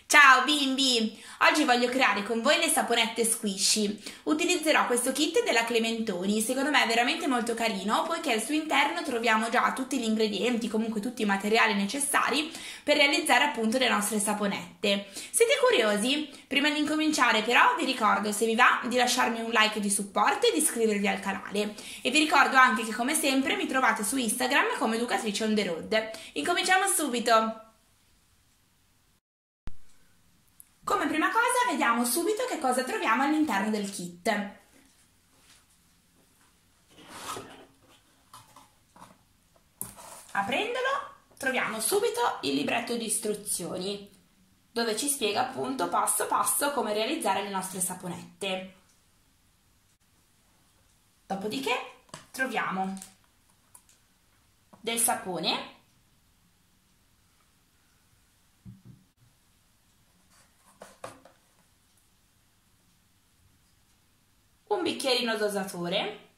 Ciao bimbi! Oggi voglio creare con voi le saponette squishy. Utilizzerò questo kit della Clementoni, secondo me è veramente molto carino poiché al suo interno troviamo già tutti gli ingredienti, comunque tutti i materiali necessari per realizzare appunto le nostre saponette. Siete curiosi? Prima di incominciare però vi ricordo, se vi va, di lasciarmi un like di supporto e di iscrivervi al canale. E vi ricordo anche che come sempre mi trovate su Instagram come Educatrice on the road. Incominciamo subito! Come prima cosa vediamo subito che cosa troviamo all'interno del kit. Aprendolo troviamo subito il libretto di istruzioni dove ci spiega appunto passo passo come realizzare le nostre saponette. Dopodiché troviamo del sapone, un bicchierino dosatore,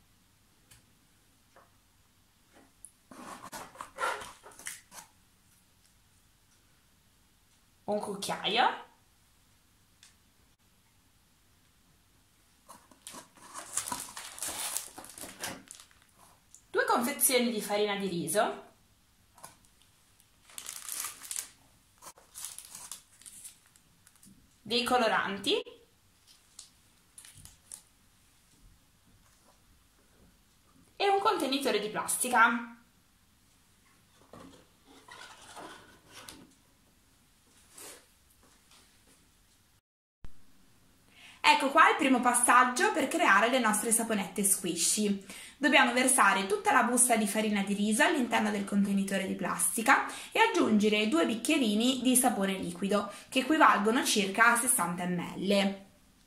un cucchiaio, due confezioni di farina di riso, dei coloranti, e un contenitore di plastica. Ecco qua il primo passaggio per creare le nostre saponette squishy. Dobbiamo versare tutta la busta di farina di riso all'interno del contenitore di plastica e aggiungere 2 bicchierini di sapone liquido, che equivalgono circa a 60 ml.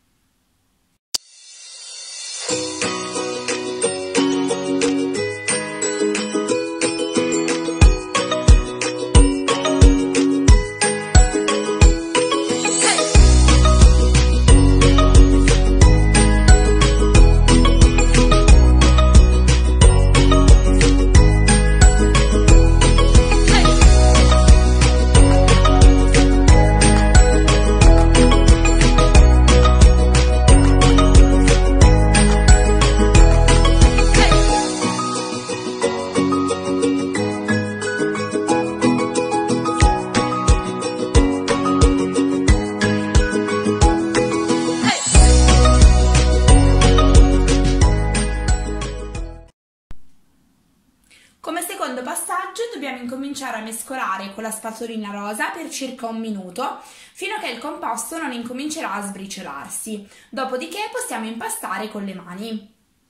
Come secondo passaggio dobbiamo incominciare a mescolare con la spatolina rosa per circa 1 minuto, fino a che il composto non incomincerà a sbriciolarsi. Dopodiché possiamo impastare con le mani.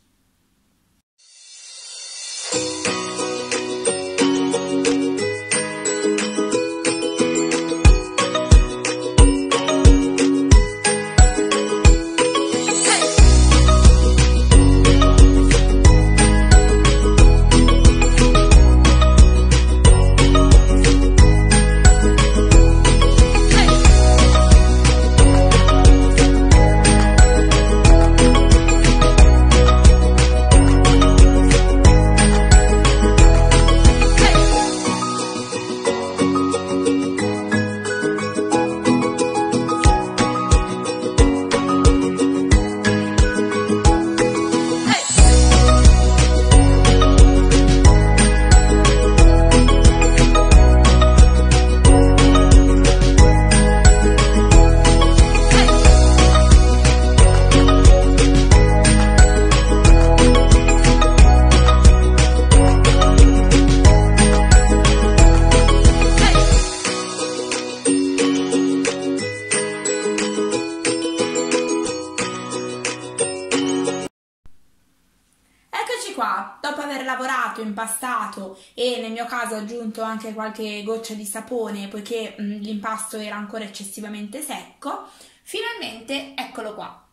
Qua, dopo aver lavorato, impastato e nel mio caso ho aggiunto anche qualche goccia di sapone poiché l'impasto era ancora eccessivamente secco, finalmente eccolo qua.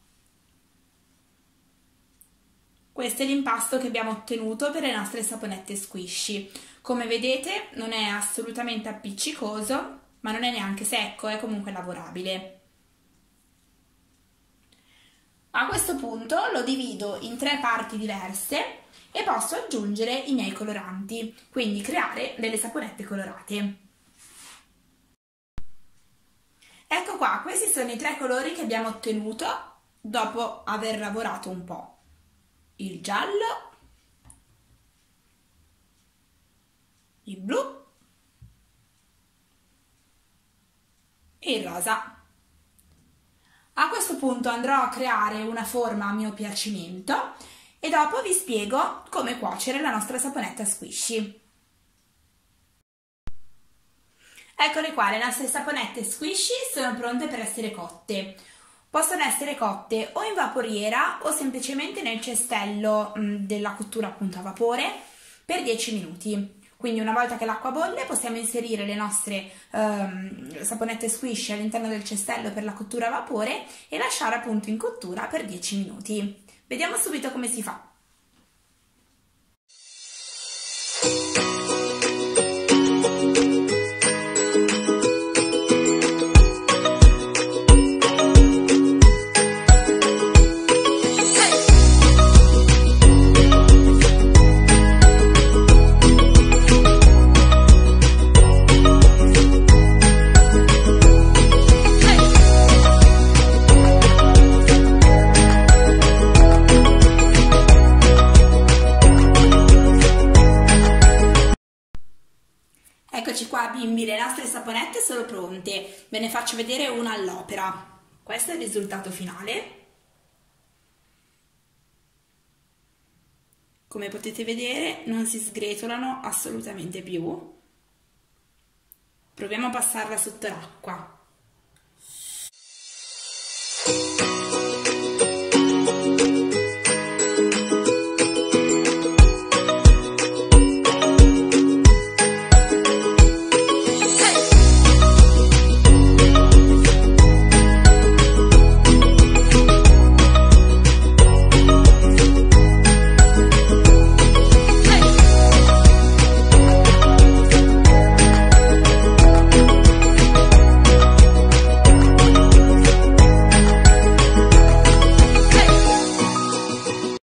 Questo è l'impasto che abbiamo ottenuto per le nostre saponette squishy. Come vedete non è assolutamente appiccicoso, ma non è neanche secco, è comunque lavorabile. A questo punto lo divido in 3 parti diverse e posso aggiungere i miei coloranti, quindi creare delle saponette colorate. Ecco qua, questi sono i 3 colori che abbiamo ottenuto dopo aver lavorato un po'. Il giallo, il blu e il rosa. A questo punto andrò a creare una forma a mio piacimento e dopo vi spiego come cuocere la nostra saponetta squishy. Eccole qua, le nostre saponette squishy sono pronte per essere cotte. Possono essere cotte o in vaporiera o semplicemente nel cestello della cottura appunto a vapore per 10 minuti. Quindi una volta che l'acqua bolle possiamo inserire le nostre saponette squishy all'interno del cestello per la cottura a vapore e lasciare appunto in cottura per 10 minuti. Vediamo subito come si fa. Eccoci qua bimbi, le nostre saponette sono pronte, ve ne faccio vedere una all'opera. Questo è il risultato finale. Come potete vedere non si sgretolano assolutamente più. Proviamo a passarla sotto l'acqua.